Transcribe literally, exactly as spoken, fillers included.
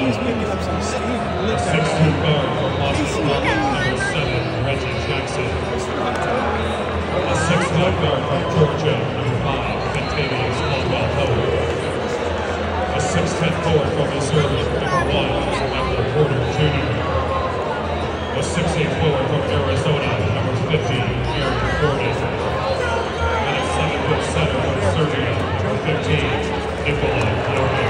he's picking up some steam. A six two guard from Boston College, number seven, Reggie Jackson. A six one guard from Georgia, number five, Kentavious Caldwell-Pope. A six ten forward from Missouri, number one, Michael Porter Junior A six eight forward from Arizona, number fifty, Aaron Gordon. And a seven foot center from Serbia, number fifteen, Nikola Jokic.